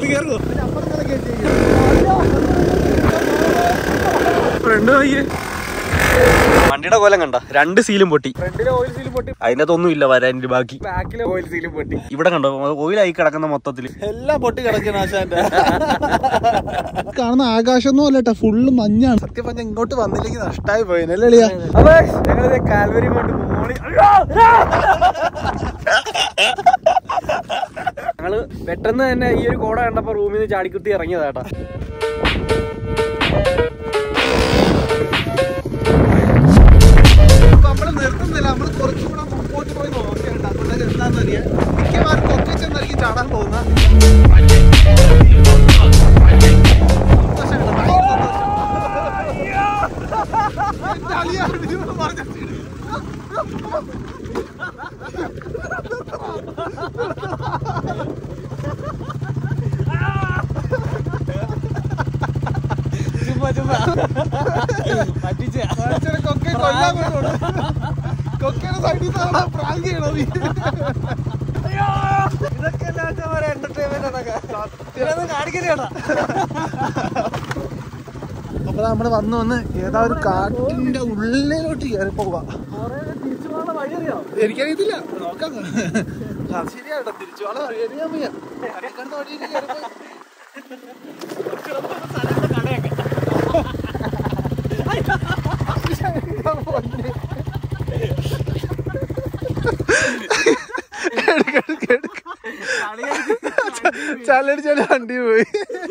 Front നോക്കിയേ, വണ്ടിയുടെ കോലം കണ്ട, 2 സീലും പൊട്ടി. ഫ്രണ്ടിലെ ഓയിൽ സീലും പൊട്ടി, അതിനകത്തൊന്നും ഇല്ല വരാൻ. ബാക്കി ബാക്കിലെ ഓയിൽ സീലും പൊട്ടി. ഇവിടെ കണ്ടോ ഓയിലായി കിടക്കുന്ന മൊത്തത്തില് എല്ലാം പൊട്ടി കിടക്കുന്ന ആശാന്റെ. കാണുന്ന ആകാശമൊന്നും അല്ലട്ടാ, ഫുള്ള് മഞ്ഞാണ്. സത്യം പറഞ്ഞാൽ ഇങ്ങോട്ട് വന്നില്ലെങ്കിൽ നഷ്ടമായി പോയില്ലേ. ഞങ്ങളിത് കാൽവരി കൊണ്ട് മോളി ഞങ്ങള് പെട്ടെന്ന് തന്നെ ഈ ഒരു കോട കണ്ടപ്പോ റൂമിൽ നിന്ന് ചാടിക്കുത്തി ഇറങ്ങിയതാട്ടാ. നമ്മള് നിർത്തുന്നില്ല, നമ്മള് കുറച്ചുകൂടെ മുമ്പോട്ട് പോയി നോക്കേണ്ട. അതുകൊണ്ട് എന്താണെന്നറിയാം, മിക്കവാറും കൊക്കി ചെന്നായിരിക്കും ചാടാൻ പോകുന്ന. കൊക്കയുടെ സൈഡിൽ നിന്നാണ് പ്രാങ്ക് ചെയ്യണത്. ഇതൊക്കെ അപ്പൊ നമ്മള് വന്ന് ഏതാ ഒരു കാട്ടിന്റെ ഉള്ളിലോട്ട് കയറി പോവാ. എനിക്കറിയത്തില്ല, നോക്കാം. ശരിയാട്ടോ, തിരിച്ചു പോകാൻ അറിയാൻ വയ്യ. ചലടിച്ചാല് വണ്ടി പോയി.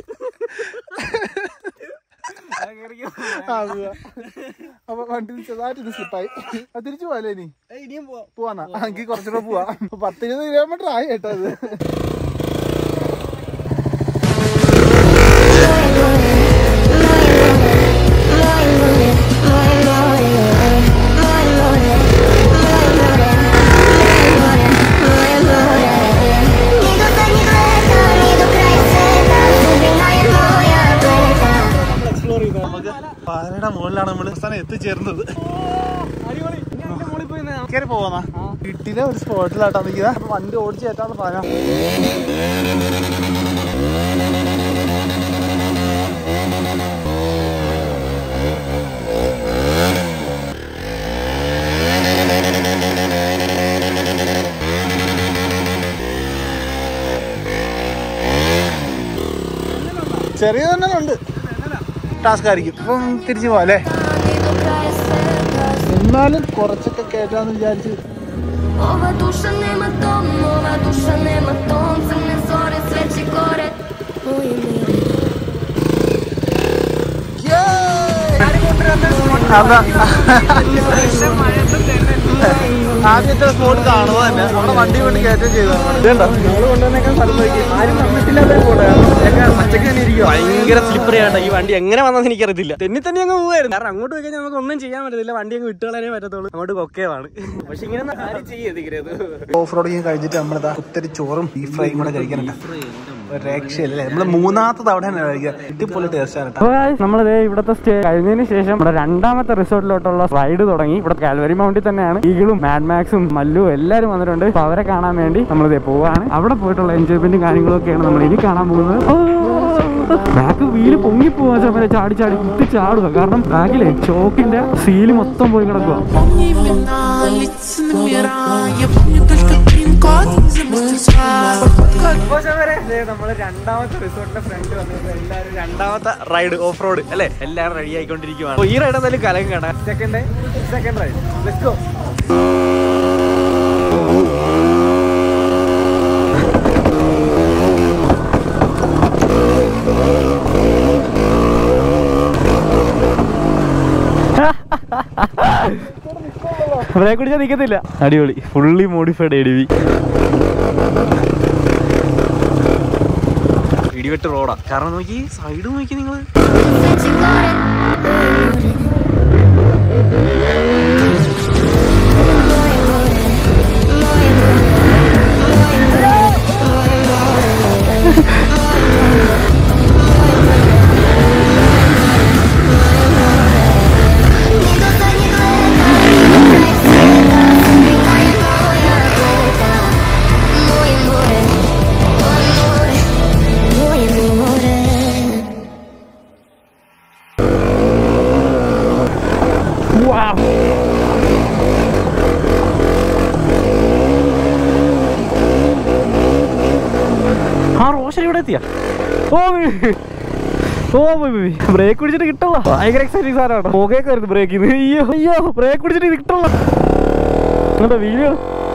അപ്പൊ വണ്ടി ചെറുതായിട്ട് സ്ലിപ്പായി. അത് തിരിച്ചു പോവാല്ലേ? ഇനിയും പോവാന്നാ? എനിക്ക് കുറച്ചുകൂടെ പോവാ. 10-20 കിലോമീറ്റർ ആയി കേട്ടോ അത്. പാലയുടെ മുകളിലാണ് നമ്മൾ അവസാനം എത്തിച്ചേർന്നത്. കയറി പോവാന്നാ? വീട്ടിലെ ഒരു സ്പോട്ടിലാട്ടാ നിൽക്കുക. അപ്പൊ വണ്ടി ഓടിച്ച് കയറ്റാന്ന് പറയാം. ചെറിയ തന്നെ ഉണ്ട്, ടാസ്ക് ആയിരിക്കും. അപ്പം തിരിച്ചു പോവാ അല്ലേ? എന്നാലും കുറച്ചൊക്കെ കേട്ടാന്ന് വിചാരിച്ചു. ആദ്യത്തെ സ്പോട്ട് കാണുന്നത് തന്നെ അവിടെ വണ്ടി കൊണ്ട് കയറ്റം ഭയങ്കര സ്ലിപ്പറി ആയിട്ടാ ഈ വണ്ടി. എങ്ങനെ വന്നെന്ന് എനിക്കറിയത്തില്ല. തന്നെ അങ്ങ് പോവായിരുന്നു. കാരണം അങ്ങോട്ട് പോയി കഴിഞ്ഞാൽ നമുക്ക് ഒന്നും ചെയ്യാൻ പറ്റത്തില്ല. വണ്ടി അങ്ങ് വിട്ടുകളാനേ പറ്റത്തുള്ളൂ. അങ്ങോട്ട് കൊക്കയാണ്. പക്ഷെ ഇങ്ങനെ ഓഫ് റോഡിങ് കഴിഞ്ഞിട്ട് നമ്മളിതാ ഒത്തിരി ചോറും ബീഫ് ഫ്രൈയും കൂടെ കഴിക്കാനുണ്ട്. രക്ഷയല്ലേ, നമ്മള് 3ാമത്തെ തവണ അടിപൊളി ടേസ്റ്റ് ആണ്. നമ്മളിത് ഇവിടുത്തെ സ്റ്റേ കഴിഞ്ഞതിന് ശേഷം നമ്മുടെ 2ാമത്തെ റിസോർട്ടിലോട്ടുള്ള റൈഡ് തുടങ്ങി. ഇവിടെ കാൽവരി മൗണ്ടിൽ തന്നെയാണ് ഈഗിളും മാഡ്മാക്സും മല്ലും എല്ലാരും വന്നിട്ടുണ്ട്. അപ്പൊ അവരെ കാണാൻ വേണ്ടി നമ്മളിത് പോവാണ്. അവിടെ പോയിട്ടുള്ള എൻജോയ്മെന്റും കാര്യങ്ങളൊക്കെയാണ് നമ്മൾ ഇനി കാണാൻ പോകുന്നത്. ബാക്ക് വീല് പൊങ്ങി പോവാ സമയം ചാടി കുത്തി ചാടുക. കാരണം ബാക്കിലെ ചോക്കിന്റെ സീല് മൊത്തം പോയി കിടക്കുക. നമ്മള് 2ാമത്തെ റിസോർട്ടിന്റെ ഫ്രണ്ട് വന്നത് എല്ലാവരും 2ാമത്തെ റൈഡ് ഓഫ് റോഡ് അല്ലെ, എല്ലാവരും റെഡി ആയിക്കൊണ്ടിരിക്കുവാണ്. ഈ റൈഡ് എന്തായാലും കലകം കേട്ടാ. Second ride, let's go. Brake പിടിച്ചാൽ നിൽക്കത്തില്ല. അടിപൊളി, ഫുള്ളി മോഡിഫൈഡ് ADV. ഇടിവെട്ട് റോഡാ. കാരണം നോക്കി സൈഡ് നോക്കി നിങ്ങള്. റോഷൻ ഇവിടെ എത്തിയ ബ്രേക്ക് പിടിച്ചിട്ട് കിട്ടുള്ള ഭയങ്കര എക്സൈറ്റിംഗ് സാധനമാണ്. പുകയൊക്കെ വരുന്നു ബ്രേക്ക്. അയ്യോ ബ്രേക്ക് പിടിച്ചിട്ട് ഇത് കിട്ടുള്ള എന്നിട്ട് വീഡിയോ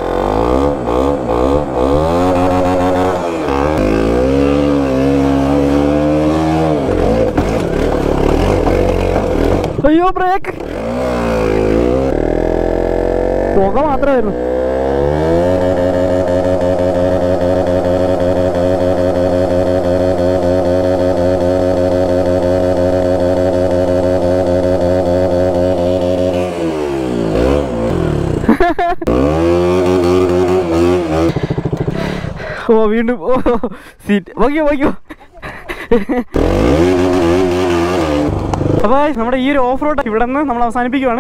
അയ്യോ ബ്രേക്ക് പുക മാത്രമായിരുന്നു. ഓ വീണ്ടും സീറ്റ് വയ്ക്കോ. അപ്പൊ നമ്മുടെ ഈ ഒരു ഓഫ് റോഡ് ഇവിടെ നിന്ന് നമ്മൾ അവസാനിപ്പിക്കുവാണ്.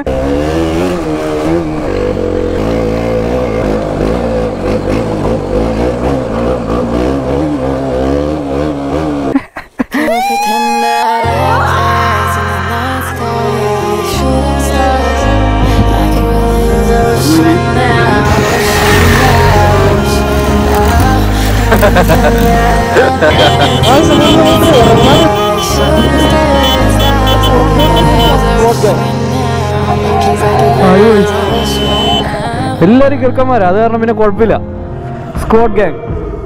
എല്ലാരും കിറുക്കന്മാരാ, അത് കാരണം പിന്നെ കുഴപ്പമില്ല. Squad gang.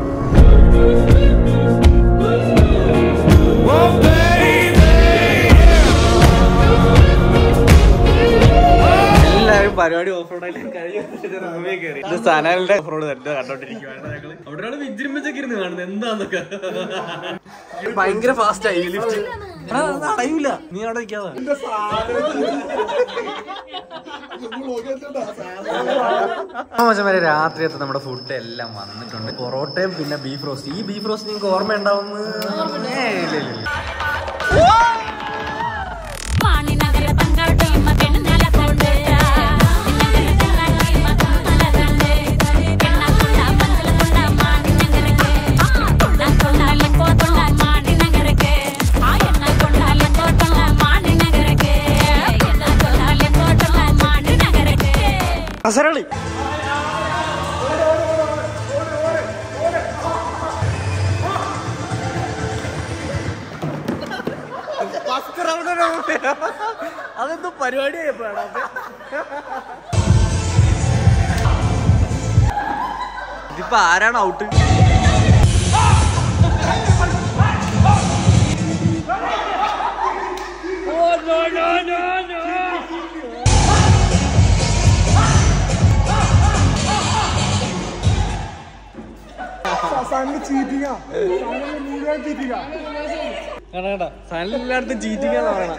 പരിപാടി ഓഫ് റോഡ് കഴിഞ്ഞ സനാലിന്റെ ഓഫ് റോഡ് തന്നെ കണ്ടോണ്ടിരിക്കുവാണ്. അവിടെ ഒരാൾ വിജൃംഭിച്ചൊക്കെ ഇരുന്ന് കാണുന്നത് എന്താന്നൊക്കെ. ഭയങ്കര ഫാസ്റ്റ് ആയി ലിഫ്റ്റ്. അടയൂല, നീ അവിടെ നിൽക്കാതെ. വരെ രാത്രിയത്തെ നമ്മുടെ ഫുഡ് എല്ലാം വന്നിട്ടുണ്ട്. പൊറോട്ടയും പിന്നെ ബീഫ് റോസ്റ്റ്. ഈ ബീഫ് റോസ്റ്റ് നിങ്ങൾക്ക് ഓർമ്മ ഉണ്ടാവുന്ന അസരളി. അതെന്തോ പരിപാടിയായപ്പോഴാണ്. ഇതിപ്പോ ആരാണ് ഔട്ട്? എല്ലായിടത്തും ചീറ്റിങ്ങാന്ന് പറയണം.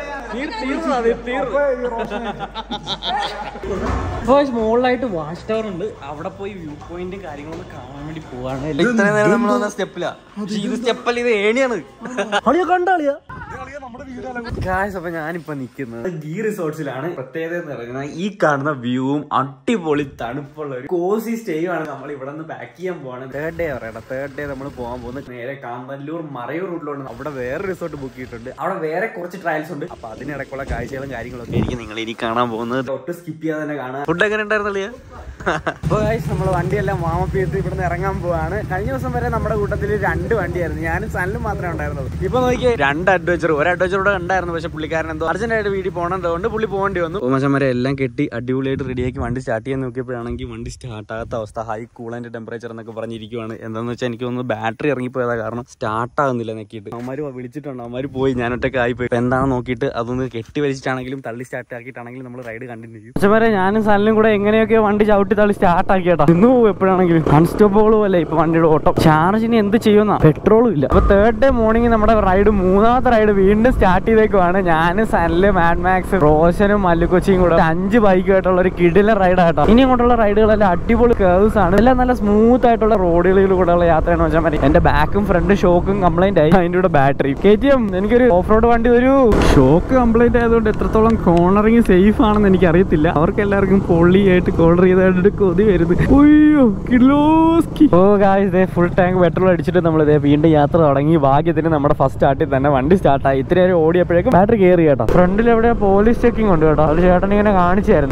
മുകളിലായിട്ട് വാച്ച് ടവർ ഉണ്ട്. അവിടെ പോയി വ്യൂ പോയിന്റും കാര്യങ്ങളൊക്കെ കാണാൻ വേണ്ടി പോവാണ്. ഇത്രയും നേരം നമ്മൾ വന്ന സ്റ്റെപ്പിലാ. ഇത് സ്റ്റെപ്പല്ല, ഇത് ഏണിയാണ്. അളിയാ കണ്ടാളിയാ. അപ്പൊ ഞാനിപ്പോ നിക്കുന്നത് ഗീ റിസോർട്സിലാണ്. പ്രത്യേകത എന്ന് പറയുന്നത് ഈ കാണുന്ന വ്യൂവും അടിപൊളി തണുപ്പുള്ള ഒരു കോസി സ്റ്റേ ആണ്. നമ്മൾ ഇവിടെ നിന്ന് പാക്ക് ചെയ്യാൻ പോവാണ്. തേർഡ് ഡേ നമ്മൾ പോകാൻ പോകുന്നത് നേരെ കാന്തല്ലൂർ മറയൂർ റൂട്ടിലാണ്. അവിടെ വേറെ റിസോർട്ട് ബുക്ക് ചെയ്തിട്ടുണ്ട്. അവിടെ വേറെ കുറച്ച് ട്രയൽസ് ഉണ്ട്. അപ്പൊ അതിനിടയ്ക്കുള്ള കാഴ്ചകളും കാര്യങ്ങളൊക്കെ ആയിരിക്കും നിങ്ങൾ ഇനി കാണാൻ പോകുന്നത്. ഒട്ടും സ്കിപ്പ് ചെയ്യാതെ തന്നെ കാണാം. ഫുഡ് എങ്ങനെ ഉണ്ടായിരുന്നില്ല? അപ്പൊ നമ്മൾ വണ്ടിയെല്ലാം വാമപ്പ് ചെയ്ത് ഇവിടുന്ന് ഇറങ്ങാൻ പോവാണ്. കഴിഞ്ഞ ദിവസം വരെ നമ്മുടെ കൂട്ടത്തിൽ 2 വണ്ടിയായിരുന്നു. ഞാനും സനലും മാത്രമേ ഉണ്ടായിരുന്നുള്ളൂ. ഇപ്പൊ നോക്കിയേ 2 അഡ്വഞ്ചർ. ഒരു അഡ്വഞ്ചറോടെ ഉണ്ടായിരുന്നു. പക്ഷെ പുള്ളിക്കാരൻ എന്തോ അർജന്റായിട്ട് വീട്ടിൽ പോകണതുകൊണ്ട് പുള്ളി പോകേണ്ടി വന്നു. ഓമശന്മാരെ എല്ലാം കെട്ടി അടിപൊളിയായിട്ട് റെഡിയാക്കി വണ്ടി സ്റ്റാർട്ട് ചെയ്യാൻ നോക്കിയപ്പോഴാണെങ്കിൽ വണ്ടി സ്റ്റാർട്ട് ആകാത്ത അവസ്ഥ. ഹൈ കൂളന്റ് ടെമ്പറേച്ചർ എന്നൊക്കെ പറഞ്ഞിരിക്കുവാണ്. എന്താണെന്ന് വെച്ചാൽ എനിക്ക് തോന്നുന്നു ബാറ്ററി ഇറങ്ങിപ്പോയതാ കാരണം സ്റ്റാർട്ട് ആകുന്നില്ല. നോക്കിയിട്ട് അവന്മാര് വിളിച്ചിട്ടുണ്ട്. അവന്മാര് പോയി, ഞാനൊറ്റൊക്കെ ആയിപ്പോയി. എന്താണെന്ന് നോക്കിയിട്ട് അതൊന്ന് കെട്ടി വലിച്ചിട്ടാണെങ്കിലും തള്ളി സ്റ്റാർട്ട് ആക്കിയിട്ടാണെങ്കിലും നമ്മൾ റൈഡ് കണ്ടിന്യൂ ചെയ്യും. പക്ഷേ ഞാനും സനലും കൂടെ എങ്ങനെയൊക്കെ വണ്ടി ചവിട്ടി തള്ളി സ്റ്റാർട്ട് ആക്കിയേട്ടാ. ഇന്ന് പോകും എപ്പോഴാണെങ്കിലും അൺസ്റ്റോപ്പബിളും അല്ലേ ഇപ്പൊ വണ്ടിയുടെ ഓട്ടം. ചാർജിന് എന്ത് ചെയ്യുന്ന പെട്രോളും ഇല്ല. അപ്പൊ തേർഡ് ഡേ മോർണിംഗ് നമ്മുടെ റൈഡ്, 3ാമത്തെ റൈഡ് വീണ്ടും സ്റ്റാർട്ട് ചെയ്തേക്കുവാണ്. ഞാനും സനല്, മാഡ് മാക്സ്, റോഷനും മല്ലുകൊച്ചിയും കൂടെ 5 ബൈക്കുമായിട്ടുള്ള ഒരു കിടിലൻ റൈഡ് ആട്ടോ. ഇനി അങ്ങോട്ടുള്ള റൈഡുകളെല്ലാം അടിപൊളി കേവ്സ് ആണ്. എല്ലാം നല്ല സ്മൂത്ത് ആയിട്ടുള്ള റോഡുകളിലൂടെയുള്ള യാത്രയാണ് വെച്ചാൽ മതി. എന്റെ ബാക്കും ഫ്രണ്ട് ഷോക്കും കംപ്ലൈന്റ് ആയി. അതിന്റെ കൂടെ ബാറ്ററി KTM എനിക്കൊരു ഓഫ് റോഡ് വണ്ടി ഒരു ഷോക്ക് കംപ്ലൈന്റ് ആയതുകൊണ്ട് എത്രത്തോളം കോർണറിങ് സേഫ് ആണെന്ന് എനിക്ക് അറിയത്തില്ല. അവർക്ക് എല്ലാവർക്കും പൊള്ളിയായിട്ട് കോർണർ ചെയ്തായിട്ട് കൊതി വരുന്നത്. അയ്യോ കിലോസ്കി. Oh guys, full tank petrol അടിച്ചിട്ട് നമ്മൾ വീണ്ടും യാത്ര തുടങ്ങി. ഭാഗ്യത്തിന് നമ്മുടെ ഫസ്റ്റ് സ്റ്റാർട്ടിൽ തന്നെ വണ്ടി സ്റ്റാർട്ടായി. ഇത്ര നേരം ഓടിയപ്പോഴേക്കും ബാറ്ററി കയറി കേട്ടോ. ഫ്രണ്ടിൽ എവിടെ പോലീസ് ചെക്കിംഗ് ഉണ്ട് കേട്ടോ. അത് ചേട്ടൻ ഇങ്ങനെ കാണിച്ചായിരുന്നു.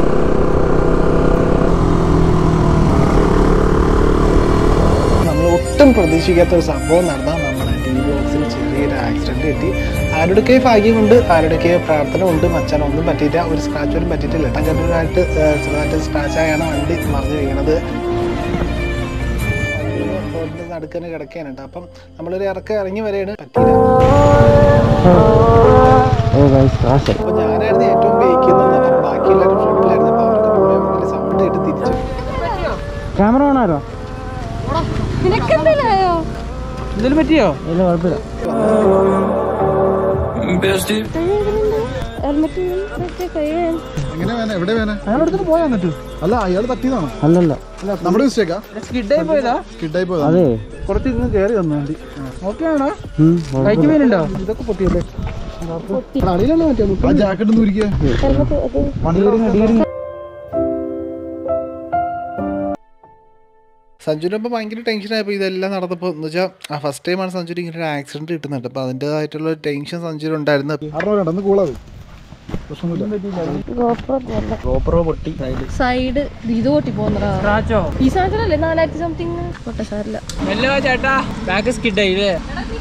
നമ്മൾ ഒട്ടും പ്രതീക്ഷിക്കാത്ത ഒരു സംഭവം നടന്നാൽ ചെറിയൊരു ആക്സിഡന്റ് കിട്ടി. ആരുടെയൊക്കെ ഭാഗ്യം കൊണ്ട്, ആരുടെയൊക്കെ പ്രാർത്ഥന കൊണ്ട് മച്ചാൻ ഒന്നും പറ്റിയില്ല. ഒരു സ്ക്രാച്ച് പോലും പറ്റിയിട്ടില്ല. ഇട്ടങ്കരായിട്ട് ചെറുതായിട്ട് സ്ക്രാച്ചായാണ് വണ്ടി മറിഞ്ഞ് വീണത്. റോഡിന്റെ നടുക്കന്നെ കിടക്കുകയാണ് കേട്ടോ. അപ്പം നമ്മളൊരു ഇറങ്ങി വരെയാണ് പറ്റിയില്ല. അപ്പൊ ഞാനായിരുന്നു ഏറ്റവും ബേക്കുന്നത്. അപ്പം ബാക്കി എല്ലാവരും ഫ്രണ്ടിലായിരുന്നു. അപ്പൊ അവർക്ക് പോയ മുന്നിൽ സൗണ്ട് കേട്ട് തിരിച്ചു. ക്യാമറ ഓണാരോ? എന്തെങ്കിലും പറ്റിയോ? ഇല്ല, കുഴപ്പമില്ല. അയാളെടുത്ത് പോയാ എന്നിട്ട് അല്ല, അയാൾ തട്ടിയതാണോ? അല്ലല്ല, നമ്മുടെ മിസ്റ്റേക്കാ. സ്കിഡായി പോയതാ. അതെ, കുറച്ച് ഇന്ന് കയറി വന്നു വണ്ടി. ഓക്കെ ആണോ? കൈക്ക് വീനുണ്ടോ? ഇതൊക്കെ പൊട്ടിയല്ലേ? അടിയിലല്ലോ മറ്റേ ജാക്കറ്റ് ഒന്ന് ഉരിക്കുക. സഞ്ജുവിനപ്പോൾ ഭയങ്കര ടെൻഷനായപ്പോൾ ഇതെല്ലാം നടന്നപ്പോൾ എന്ന് വെച്ചാൽ ഫസ്റ്റ് ടൈമാണ് സഞ്ജുവിന് ഇങ്ങനെ ഒരു ആക്സിഡന്റ് കിട്ടുന്നുണ്ട്. അപ്പോൾ അതിൻ്റെതായിട്ടുള്ള ടെൻഷൻ സഞ്ജുവിനുണ്ടായിരുന്നു. സൈഡ് ഇത് പൊട്ടി പോകുന്നതാ. ഈ സാധനല്ലേ 4000 സംതിങ് പൊട്ടസാരില്ല. ചേട്ടാ ബാക്ക് സ്കിഡ് ആയില്ലേ?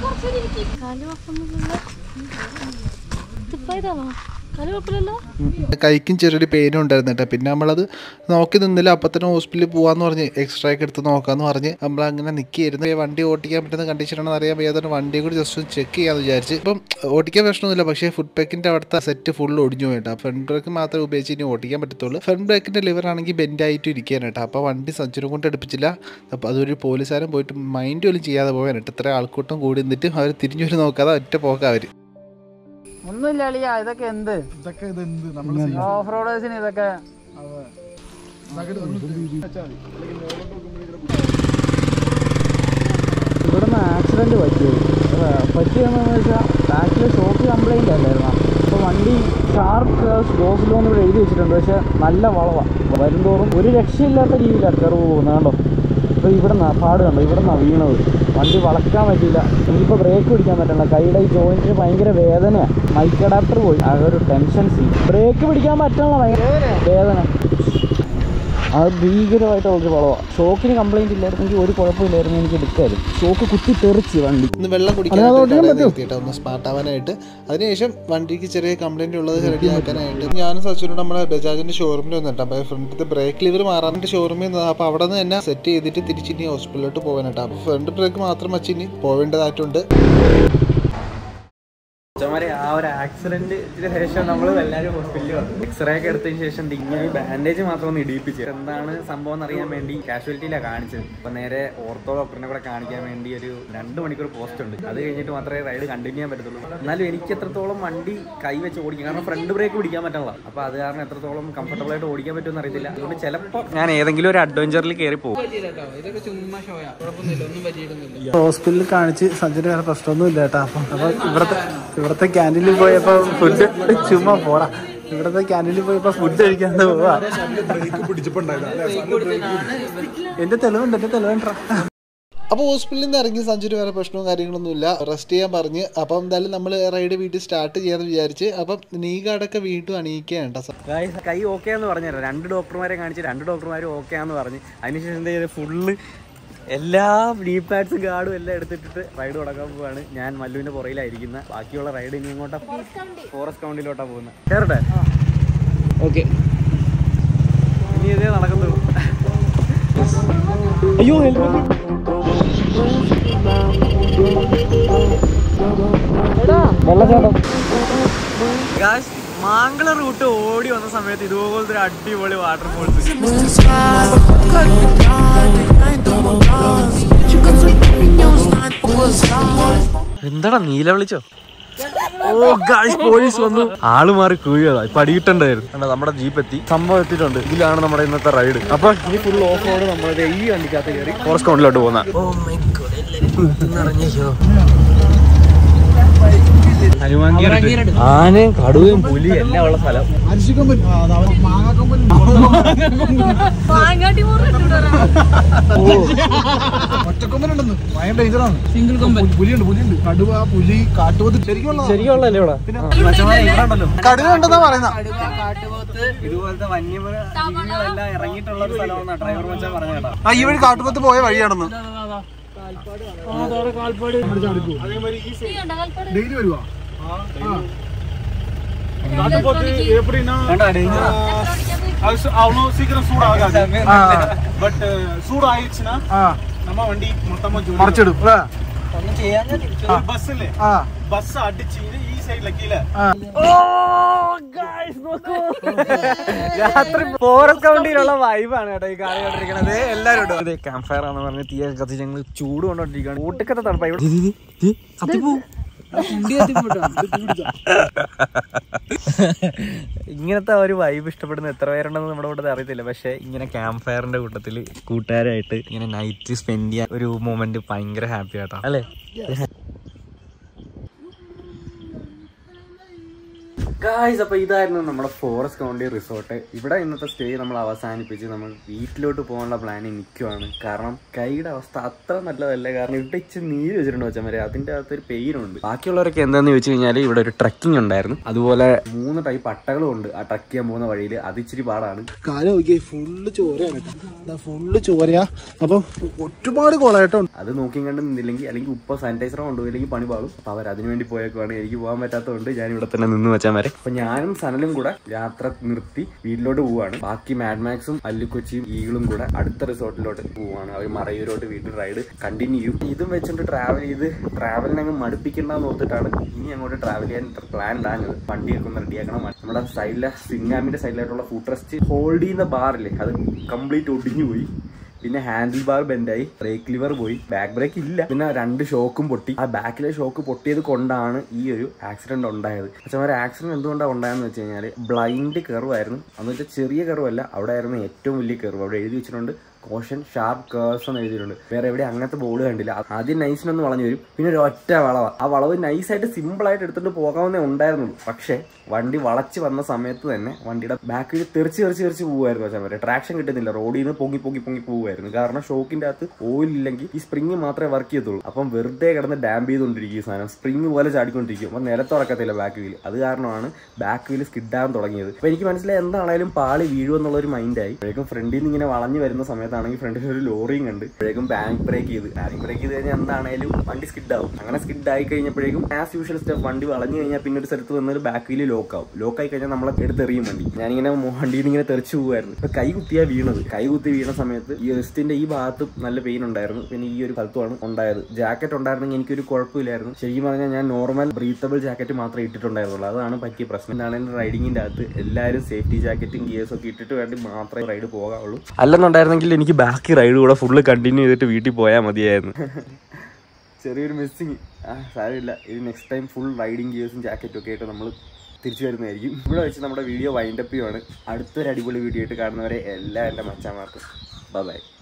കൈക്കും ചെറിയൊരു പെയിനും ഉണ്ടായിരുന്നു കേട്ടോ. പിന്നെ നമ്മളത് നോക്കി നിന്നില്ല. അപ്പം തന്നെ ഹോസ്പിറ്റലിൽ പോകാമെന്ന് പറഞ്ഞ് എക്സ്ട്രാ ഒക്കെ എടുത്ത് നോക്കാമെന്ന് പറഞ്ഞ് നമ്മളങ്ങനെ നിൽക്കുകയായിരുന്നു. വണ്ടി ഓടിക്കാൻ പറ്റുന്ന കണ്ടീഷനാണെന്ന് അറിയാൻ വയ്യാതെ വണ്ടിയെ കൂടി ജസ്റ്റ് ഒന്ന് ചെക്ക് ചെയ്യാമെന്ന് വിചാരിച്ച്. ഇപ്പം ഓടിക്കാൻ പ്രശ്നമൊന്നുമില്ല. പക്ഷേ ഫുഡ് പാക്കിൻ്റെ അവിടുത്തെ സെറ്റ് ഫുൾ ഒടിഞ്ഞു പോയിട്ടാ. ഫ്രണ്ട് ബ്രേക്ക് മാത്രമേ ഉപയോഗിച്ച് ഇനി ഓടിക്കാൻ പറ്റത്തുള്ളൂ. ഫ്രണ്ട് ബ്രേക്കിൻ്റെ ലിവർ ആണെങ്കിൽ ബെൻഡായിട്ട് ഇരിക്കുകയാണ് കേട്ടോ. അപ്പോൾ വണ്ടി സഞ്ചുരം കൊണ്ട് എടുപ്പിച്ചില്ല. അപ്പോൾ അതൊരു പോലീസുകാരൻ പോയിട്ട് മൈൻഡ് പോലും ചെയ്യാതെ പോകാനായിട്ട് ഇത്ര ആൾക്കൂട്ടം കൂടി നിന്നിട്ട് അവർ തിരിഞ്ഞു നോക്കാതെ ഒറ്റ പോക്കാം അവർ. ഒന്നുമില്ല അളിയാ, ഇതൊക്കെ എന്ത് ഓഫ് റോഡേഴ്സിന് ഇതൊക്കെ. ഇവിടുന്ന് ആക്സിഡന്റ് പറ്റിയെന്ന് വെച്ചാൽ ബാക്കിൽ ഷോക്ക് കംപ്ലൈന്റ് അല്ലായിരുന്നു. അപ്പോൾ വണ്ടി ഷാർപ്പ് സ്ലോ എന്ന് ഇവിടെ എഴുതി വെച്ചിട്ടുണ്ട്. പക്ഷെ നല്ല വളവാണ്. വരുംതോറും ഒരു രക്ഷയില്ലാത്ത രീതിയിലാണ് കർവ് പോകുന്നത്. കണ്ടോ? അപ്പോൾ ഇവിടുന്ന് പാട് കണ്ടോ? ഇവിടുന്നാണ് വീണത്. വണ്ടി വളക്കാൻ പറ്റില്ല. എനിക്കിപ്പോൾ ബ്രേക്ക് പിടിക്കാൻ പറ്റില്ല. കൈയുടെ ഈ ജോയിൻറ്റിന് ഭയങ്കര വേദനയാണ്. മൈക്ക് അഡാപ്റ്റർ പോയി. അതൊരു ടെൻഷൻ സീൻ. ബ്രേക്ക് പിടിക്കാൻ പറ്റണല്ലോ, ഭയങ്കര വേദന. അത് ഭീകരമായിട്ടുള്ളൊരു വളവാണ്. ഷോക്കിന് കംപ്ലൈൻറ്റ് ഇല്ലായിരുന്നെങ്കിൽ ഒരു കുഴപ്പമില്ലായിരുന്നു, എനിക്ക് എടുക്കായിരുന്നു. ഷോക്ക് കുത്തി തെറിച്ച് വണ്ടി. ഇന്ന് വെള്ളം കുടിക്കാൻ ഒന്ന് സ്മാർട്ട് ആവാനായിട്ട്. അതിനുശേഷം വണ്ടിക്ക് ചെറിയ കംപ്ലൈൻറ്റ് ഉള്ളത് റെഡിയാക്കാനായിട്ട് ഞാനും സച്ചിനോട് നമ്മുടെ ബജാജിൻ്റെ ഷോറൂമിൽ വന്നിട്ട്. അപ്പോൾ ഫ്രണ്ടിൻ്റെ ബ്രേക്ക് ലിവർ മാറാനായിട്ട് ഷോറൂമിൽ നിന്ന്. അപ്പോൾ അവിടെ നിന്ന് തന്നെ സെറ്റ് ചെയ്തിട്ട് തിരിച്ചിനി ഹോസ്പിറ്റലിലോട്ട് പോകാനായിട്ട്. അപ്പോൾ ഫ്രണ്ട് ബ്രേക്ക് മാത്രം വച്ചിനി പോവേണ്ടതായിട്ടുണ്ട്. ആ ഒരു ആക്സിഡന്റിന് ശേഷം നമ്മൾ എല്ലാവരും ഹോസ്പിറ്റലിൽ വന്നു. എക്സ്റേ ഒക്കെ എടുത്തതിന് ശേഷം ഇങ്ങനെ ബാൻഡേജ് മാത്രം ഒന്ന് ഇടിപ്പിച്ചു. എന്താണ് സംഭവം എന്നറിയാൻ വേണ്ടി കാഷ്വാലിറ്റിയിലാണ് കാണിച്ചത്. അപ്പൊ നേരെ ഓർത്തോ ഡോക്ടറിനെ കൂടെ കാണിക്കാൻ വേണ്ടി ഒരു 2 മണിക്കൂർ പോസ്റ്റ് ഉണ്ട്. അത് കഴിഞ്ഞിട്ട് മാത്രമേ റൈഡ് കണ്ടിന്യൂ ചെയ്യാൻ പറ്റത്തുള്ളൂ. എന്നാലും എനിക്ക് എത്രത്തോളം വണ്ടി കൈവച്ച് ഓടിക്കും, കാരണം ഫ്രണ്ട് ബ്രേക്ക് പിടിക്കാൻ പറ്റുള്ള. അപ്പൊ അത് കാരണം എത്രത്തോളം കംഫർട്ടബിൾ ആയിട്ട് ഓടിക്കാൻ പറ്റുമെന്ന് അറിയത്തില്ല. അതുകൊണ്ട് ചിലപ്പോൾ ഞാൻ ഏതെങ്കിലും ഒരു അഡ്വഞ്ചറിൽ കയറി പോകും. ഹോസ്പിറ്റലിൽ കാണിച്ച് സഞ്ജുവിന് വേറെ പ്രശ്നമൊന്നും ഇല്ല കേട്ടോ. അപ്പൊ ഇവിടുത്തെ ക്യാൻറ്റീനിൽ പോയപ്പോ ഫുഡ് ചുമ്മാ പോടാ. ഇവിടുത്തെ ക്യാൻറ്റീനിൽ പോയപ്പോ ഫുഡ് കഴിക്കാണ്ട് പോവാ. എന്റെ തെളിവുണ്ടാ. അപ്പോൾ ഹോസ്പിറ്റലിൽ നിന്ന് ഇറങ്ങി സഞ്ജുവിന് വേറെ പ്രശ്നവും കാര്യങ്ങളൊന്നുമില്ല. റെസ്റ്റ് ചെയ്യാൻ പറഞ്ഞ്. അപ്പം എന്തായാലും നമ്മൾ റൈഡ് വീട്ടിൽ സ്റ്റാർട്ട് ചെയ്യാന്ന് വിചാരിച്ച്. അപ്പം നീ കാർഡൊക്കെ വീണ്ടും അണിയിക്കേണ്ട. കൈ ഓക്കെ എന്ന് പറഞ്ഞുതരാം. 2 ഡോക്ടർമാരെ കാണിച്ച് 2 ഡോക്ടർമാരും ഓക്കെ ആന്ന് പറഞ്ഞ്. അതിനുശേഷം എന്താ ചെയ്ത് ഫുള്ള് എല്ലാ ഡീ പാഡ്സും കാർഡും എല്ലാം എടുത്തിട്ടിട്ട് റൈഡ് തുടങ്ങാൻ പോവാണ്. ഞാൻ മല്ലുവിന്റെ പുറയിലായിരിക്കുന്ന. ബാക്കിയുള്ള റൈഡ് ഇനി ഇങ്ങോട്ടാ ഫോറസ്റ്റ് കൗണ്ടിലോട്ടാ പോകുന്നത്. കേറട്ടെ? ഓക്കെ, ഇനി ഇതേ നടക്കുന്നുള്ളൂ. അയ്യോ വെള്ളച്ചാട്ടം. മാങ്കള റൂട്ട് ഓടി വന്ന സമയത്ത് ഇതുപോലത്തെ ഒരു അടിപൊളി വാട്ടർഫോൾസ്. എന്താടാ നീല വിളിച്ചോ? ഓ ഗായ്സ്, പോലീസ് വന്നു. ആള് മാറി കുഴിയതാ. ഇപ്പൊ അടിയിട്ടണ്ടായിരുന്നു. നമ്മുടെ ജീപ്പ് എത്തി. സംഭവം എത്തിയിട്ടുണ്ട്. ഇതിലാണ് നമ്മുടെ ഇന്നത്തെ റൈഡ്. അപ്പൊ ഇനി ഫുൾ ഓഫ് റോഡ് നമ്മുടെ ഈ വണ്ടിക്കകത്ത് കയറി ഫോറസ്റ്റ് കൗണ്ടിലോട്ട് പോകുന്ന. ആനയും കടുവയും പുലി എല്ലാം ഉള്ള സ്ഥലം. ഒറ്റക്കൊമ്പനുണ്ടെന്ന് ഭയങ്കര ഡേഞ്ചറാണ്. സിംഗിൾ കൊമ്പൻ പുലിയുണ്ട്. കടുവ, പുലി, കാട്ടുപോത്ത് ശരിക്കുള്ളല്ലേ ഇവിടെ? കടുവ ഉണ്ടെന്നാ പറയുന്ന. ഇതുപോലത്തെ വന്യമൃഗങ്ങളെല്ലാം ഇറങ്ങിയിട്ടുള്ള ഒരു സ്ഥലമാണ് ഡ്രൈവർ മച്ചാൻ പറഞ്ഞ കേട്ടോ. ഈ വഴി കാട്ടുപോത്ത് പോയ വഴിയാണെന്ന്. ഡെയിലി വരുവാ അവನು ಸೀಕ್ರೆಟ್ ಸೂಡ್ ಆಗಲ್ಲ ಬಟ್ ಸೂಡ್ ಆಯಿச்சுனா ನಮ್ಮ വണ്ടി മൊത്തം മറിച്ചിടും ബസ്സിലെ ബസ് അടിച്ച് ഈ സൈഡിലേക്കില്ലേ രാത്രി ഫോറസ്റ്റ് കൗണ്ടിയിലുള്ള വൈബാണ് കേട്ടോ ഈ കാര്യം കണ്ടിരിക്കണത്. എല്ലാരും ഉണ്ട് ക്യാമ്പ് ഫയർ ആണെന്ന് പറഞ്ഞ് തീയ കത്തിച്ച് ഞങ്ങൾ ചൂട് കൊണ്ടോണ്ടിരിക്കുകയാണ്. ഊട്ടക്കത്തെ തണുപ്പായി കത്തിപ്പോവും. ഇങ്ങനത്തെ ഒരു വൈബ് ഇഷ്ടപ്പെടുന്ന എത്ര പേരുണ്ടെന്ന് നമ്മുടെ കൂട്ടത്തിൽ അറിയത്തില്ല. പക്ഷെ ഇങ്ങനെ ക്യാമ്പ് ഫയറിന്റെ കൂട്ടത്തിൽ കൂട്ടുകാരായിട്ട് ഇങ്ങനെ നൈറ്റ് സ്പെൻഡ് ചെയ്യാൻ ഒരു മൊമെന്റ് ഭയങ്കര ഹാപ്പി ആയിട്ടാ അല്ലേ. ഗായ്സ്, അപ്പോൾ ഇതായിരുന്നു നമ്മുടെ ഫോറസ്റ്റ് കൗണ്ടി റിസോർട്ട്. ഇവിടെ ഇന്നത്തെ സ്റ്റേ നമ്മൾ അവസാനിപ്പിച്ച് നമ്മൾ വീട്ടിലോട്ട് പോകാനുള്ള പ്ലാനിങ് നിൽക്കുവാണ്. കാരണം കൈയുടെ അവസ്ഥ അത്ര നല്ലതല്ല. കാരണം ഇവിടെ ഇച്ചിരി നീര് വെച്ചിട്ടുണ്ട് വെച്ചാൽ മതി, അതിൻ്റെ അകത്തൊരു പെയിനുണ്ട്. ബാക്കിയുള്ളവരൊക്കെ എന്താണെന്ന് ചോദിച്ചു കഴിഞ്ഞാൽ ഇവിടെ ഒരു ട്രക്കിംഗ് ഉണ്ടായിരുന്നു. അതുപോലെ 3 ടൈപ്പ് അട്ടകളും ഉണ്ട് ആ ട്രക്ക് ചെയ്യാൻ പോകുന്ന വഴിയിൽ. അത് ഇച്ചിരി പാടാണ്. കാലം നോക്കിയേ ഫുള്ള് ചോരയാണ്, ഫുള്ള് ചോരയാ. അപ്പം ഒരുപാട് കൊളായിട്ടോ. അത് നോക്കി കണ്ട് നിന്നില്ലെങ്കിൽ അല്ലെങ്കിൽ ഉപ്പോ സാനിറ്റൈസറോ കൊണ്ടുപോയില്ലെങ്കിൽ പണി പാടും. അപ്പോൾ അവർ അതിന് വേണ്ടി പോയേക്കുവാണ്. എനിക്ക് പോകാൻ പറ്റാത്തതുകൊണ്ട് ഞാൻ ഇവിടെ തന്നെ നിന്ന് വെച്ചാൽ വരെ. അപ്പൊ ഞാനും സനലും കൂടെ യാത്ര നിർത്തി വീട്ടിലോട്ട് പോവാണ്. ബാക്കി മാഡ്മാക്സും അല്ലുക്കൊച്ചിയും ഈഗിളും കൂടെ അടുത്ത റിസോർട്ടിലോട്ട് പോവാണ്. അവർ മറയൂരോട്ട് വീട്ടിൽ റൈഡ് കണ്ടിന്യൂ ചെയ്യും. ഇതും വെച്ചിട്ട് ട്രാവലിനങ്ങ് മടുപ്പിക്കണ്ടെന്ന് ഓർത്തിട്ടാണ് ഇനി അങ്ങോട്ട് ട്രാവൽ ചെയ്യാൻ പ്ലാൻ ഉണ്ടാകുന്നത്. വണ്ടിയൊക്കെ ഒന്ന് റെഡിയാക്കണം. നമ്മുടെ സൈഡിലെ സിംഗാമിന്റെ സൈഡിലായിട്ടുള്ള ഫുഡ് റെസ്റ്റ് ഹോൾഡ് ചെയ്യുന്ന ബാറില്ലേ, അത് കംപ്ലീറ്റ് ഒടിഞ്ഞു പോയി. പിന്നെ ഹാൻഡിൽ ബാർ ബെൻഡായി, ബ്രേക്ക് ലിവർ പോയി, ബാക്ക് ബ്രേക്ക് ഇല്ല. പിന്നെ 2 ഷോക്കും പൊട്ടി. ആ ബാക്കിലെ ഷോക്ക് പൊട്ടിയത് കൊണ്ടാണ് ഈ ഒരു ആക്സിഡന്റ് ഉണ്ടായത്. പക്ഷെ ഒരു ആക്സിഡന്റ് എന്തുകൊണ്ടാണ് ഉണ്ടായെന്ന് വെച്ച് കഴിഞ്ഞാൽ ബ്ലൈൻഡ് കർവായിരുന്നു. അന്ന് വെച്ചാൽ ചെറിയ കർവല്ല, അവിടെ ആയിരുന്നു ഏറ്റവും വലിയ കർവ്. അവിടെ എഴുതി വെച്ചിട്ടുണ്ട് കോഷൻ ഷാർപ്പ് കേർവ്സ് എന്ന് എഴുതിയിട്ടുണ്ട്. വേറെ എവിടെ അങ്ങനത്തെ ബോർഡ് കണ്ടില്ല. ആദ്യം നൈസിനൊന്ന് വളഞ്ഞു വരും, പിന്നെ ഒരു ഒറ്റ വളവാണ്. ആ വളവ് നൈസായിട്ട് സിമ്പിളായിട്ട് എടുത്തിട്ട് പോകാവുന്നേ ഉണ്ടായിരുന്നുള്ളൂ. പക്ഷേ വണ്ടി വളച്ച് വന്ന സമയത്ത് തന്നെ വണ്ടിയുടെ ബാക്കിൽ തെറിച്ച് പോകുമായിരുന്നു. വെച്ചാൽ വരെ ട്രാക്ഷൻ കിട്ടുന്നില്ല. റോഡിൽ നിന്ന് പൊങ്ങി പോകുമായിരുന്നു. കാരണം ഷോക്കിന്റെ അകത്ത് ഓയിൽ ഇല്ലെങ്കിൽ ഈ സ്പ്രിങ് മാത്രമേ വർക്ക് ചെയ്യത്തുള്ളൂ. അപ്പം വെറുതെ കിടന്ന് ഡാമ്പ് ചെയ്തുകൊണ്ടിരിക്കും ഈ സാധനം. സ്പ്രിങ് പോലെ ചാടിക്കൊണ്ടിരിക്കും. അപ്പം നിലത്തുറക്കത്തില്ല ബാക്ക് വീല്. അത് കാരണമാണ് ബാക്ക് വീല് സ്കിഡാകാൻ തുടങ്ങിയത്. അപ്പൊ എനിക്ക് മനസ്സിലായി എന്താണേലും പാളി വീഴുമെന്നുള്ളൊരു മൈൻഡായി. അപ്പോഴേക്കും ഫ്രണ്ടിൽ നിന്ന് ഇങ്ങനെ വളഞ്ഞു വരുന്ന സമയത്താണെങ്കിൽ ഫ്രണ്ടിൽ ഒരു ലോറിയും കണ്ട് അപ്പോഴേക്കും പാനിക് ബ്രേക്ക് ചെയ്ത് കഴിഞ്ഞാൽ എന്താണേലും വണ്ടി സ്കിഡാവും. അങ്ങനെ സ്കിഡായി കഴിഞ്ഞപ്പോഴേക്കും ആസ് യൂഷ്വൽ സ്റ്റെപ്പ് വണ്ടി വളഞ്ഞു കഴിഞ്ഞാൽ പിന്നെ ഒരു സ്ഥലത്ത് വന്നൊരു ബാക്ക് വീല് ലോക്കായി കഴിഞ്ഞാൽ നമ്മളെ എടുത്തെറിയും വണ്ടി. ഞാനിങ്ങനെ വണ്ടിയിൽ നിന്ന് ഇങ്ങനെ തെറിച്ചു പോകുമായിരുന്നു. ഇപ്പൊ കൈ കുത്തി വീണ സമയത്ത് ഈ റിസ്റ്റിന്റെ ഈ ഭാഗത്തും നല്ല പെയിൻ ഉണ്ടായിരുന്നു. പിന്നെ ഈ ഒരു സ്ഥലത്തുമാണ് ഉണ്ടായത്. ജാക്കറ്റ് ഉണ്ടായിരുന്നെങ്കിൽ എനിക്കൊരു കുഴപ്പമില്ലായിരുന്നു. ശരിക്കും പറഞ്ഞാൽ ഞാൻ നോർമൽ ബ്രീത്തബിൾ ജാക്കറ്റ് മാത്രമേ ഇട്ടിട്ടുണ്ടായിരുന്നുള്ളൂ. അതാണ് പറ്റിയ പ്രശ്നം. എന്താണെങ്കിലും റൈഡിങ്ങിന്റെ അകത്ത് എല്ലാവരും സേഫ്റ്റി ജാക്കറ്റും ഗിയേഴ്സും ഒക്കെ ഇട്ടിട്ട് വേണ്ടി മാത്രമേ റൈഡ് പോകാവുള്ളൂ. അല്ലെന്നുണ്ടായിരുന്നെങ്കിൽ എനിക്ക് ബാക്കി റൈഡ് കൂടെ ഫുള്ള് കണ്ടിന്യൂ ചെയ്തിട്ട് വീട്ടിൽ പോയാൽ മതിയായിരുന്നു. ചെറിയൊരു മിസ്സിങ്. സാരമില്ല, ഇത് നെക്സ്റ്റ് ടൈം ഫുൾ റൈഡിങ് ഗിയേഴ്സും ജാക്കറ്റും ഒക്കെ ആയിട്ട് നമ്മൾ തിരിച്ചു വരുന്നതായിരിക്കും. ഇവിടെ വെച്ച് നമ്മുടെ വീഡിയോ വൈൻഡപ്പ് ചെയ്യുവാണ്. അടുത്തൊരു അടിപൊളി വീഡിയോ ആയിട്ട് കാണുന്നവരെ എല്ലാ എൻ്റെ മച്ചാന്മാർക്കും ബൈ.